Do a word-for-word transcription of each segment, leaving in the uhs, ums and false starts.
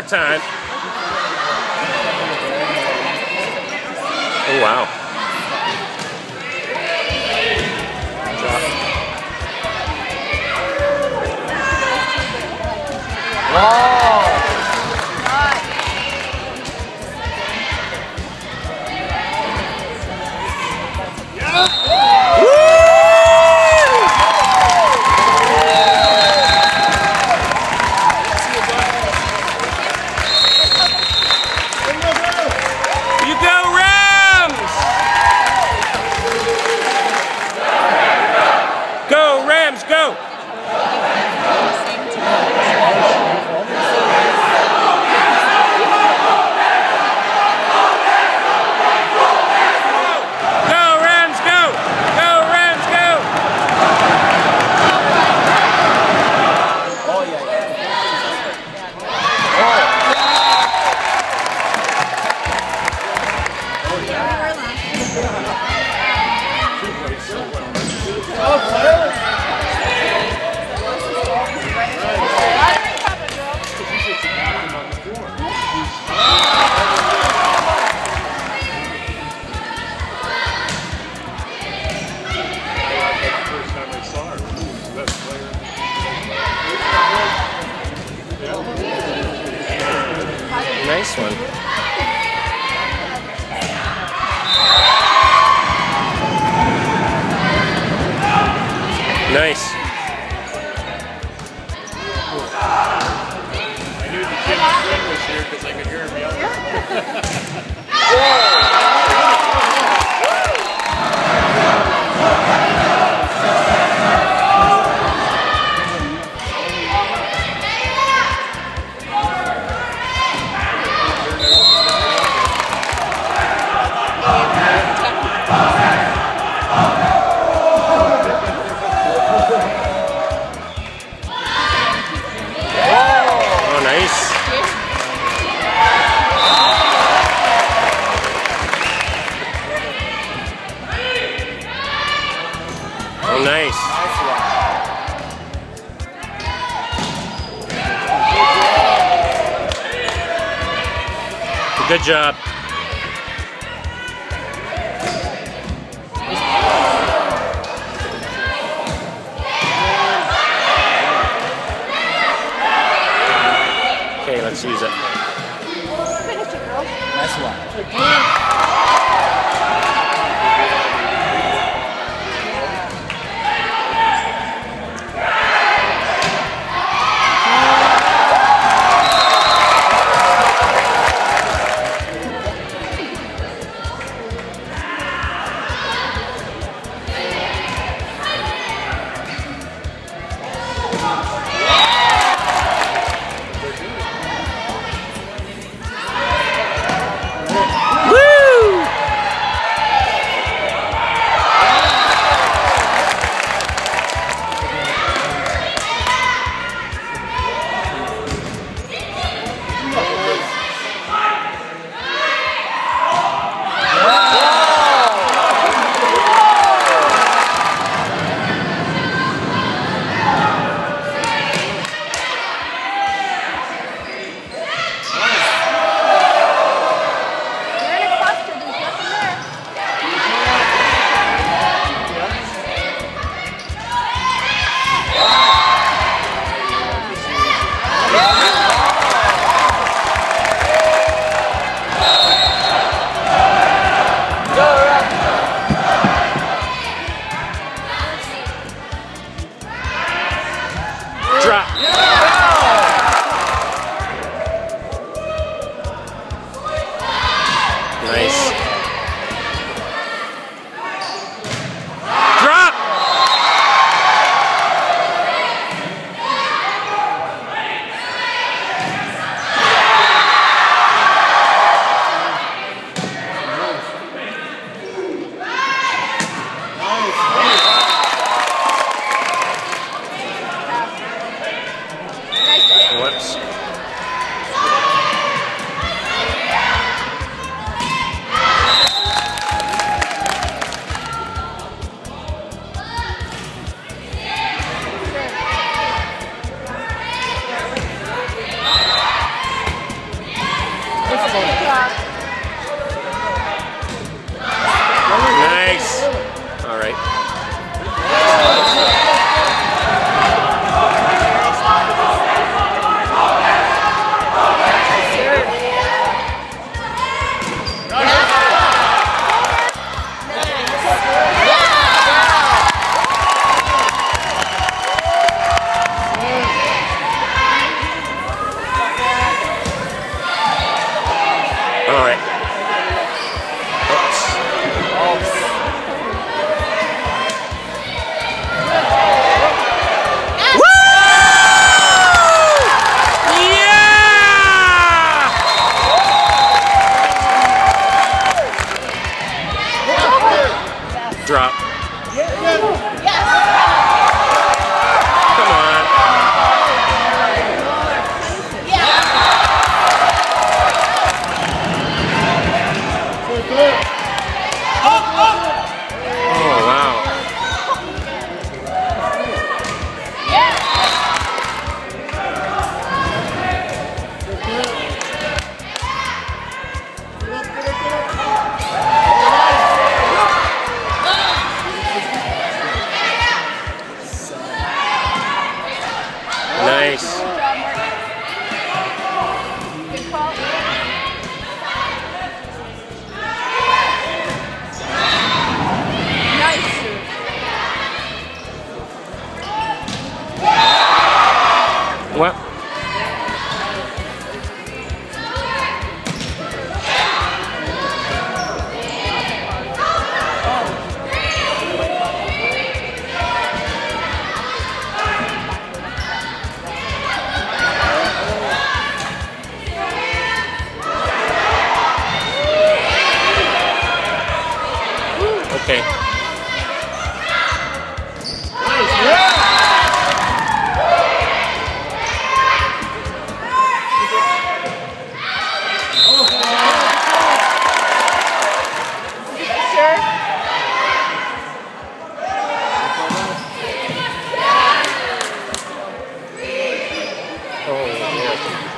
that time. Oh, wow. Drop. Wow. Nice one. Nice. I knew the kid was here because I could hear him yelling. Oh, nice. Oh, nice. Good job. Okay, let's use it. Finish it, girl. Nice one. Drop. Nice. Drop. Whoops. All right. Oops. Drop. Yes. Come on. Yeah. Oh, wow. Nice. Good call. Nice. What? Okay. Sure. Oh, yeah.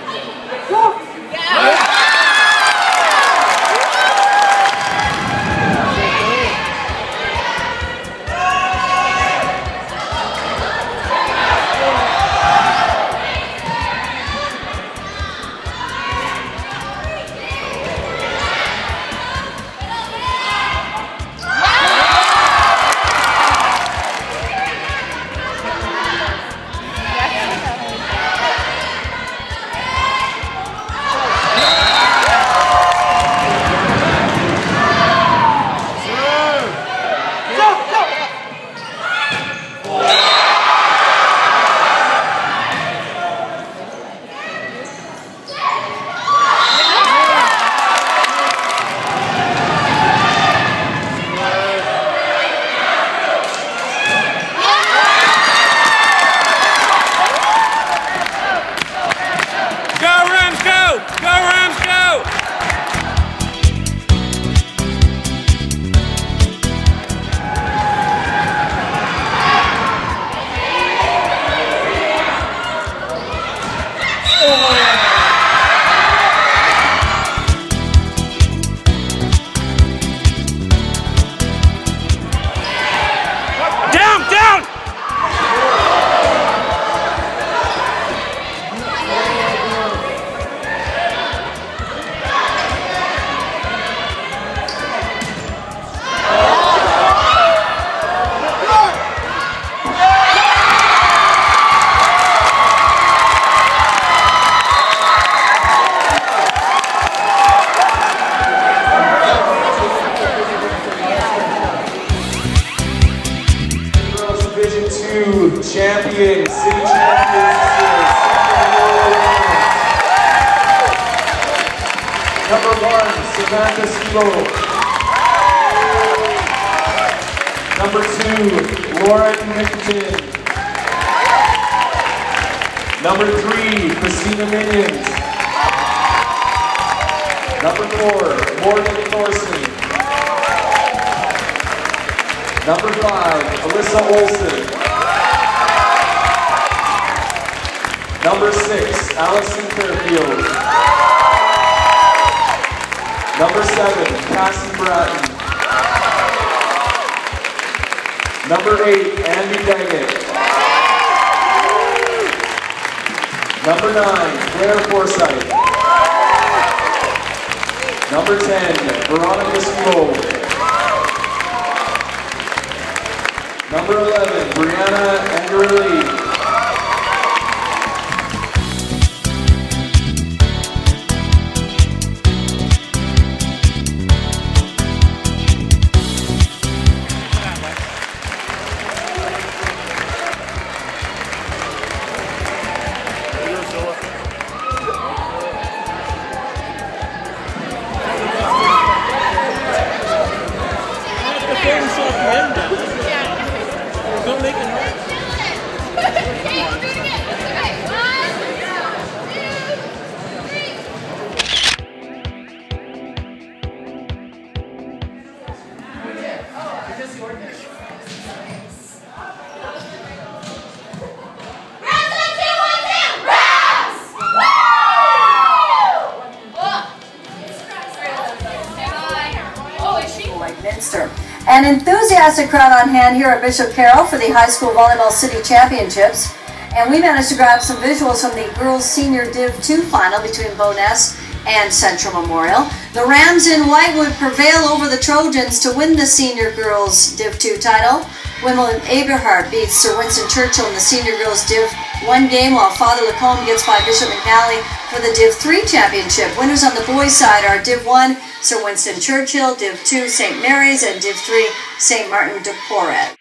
Champions, city champions. Number one, Samantha Skibo. Number two, Lauren Mickton. Number three, Christina Minions. Number four, Morgan Thorson. Number five, Alyssa Olsen. Number six, Allison Fairfield. Number seven, Cassie Bratton. Number eight, Andy Daggett. Number nine, Claire Forsyth. Number ten, Veronica Skibo. Number eleven, Brianna Angerly. Minster. An enthusiastic crowd on hand here at Bishop Carroll for the High School Volleyball City Championships. And we managed to grab some visuals from the Girls Senior Div two final between Bowness and Central Memorial. The Rams in white would prevail over the Trojans to win the Senior Girls Div two title. Wimbledon Aberhart beats Sir Winston Churchill in the Senior Girls Div one game, while Father Lacombe gets by Bishop McNally for the Div three championship. Winners on the boys' side are Div one, Sir Winston Churchill, Div two, Saint Mary's, and Div three, Saint Martin de Porret.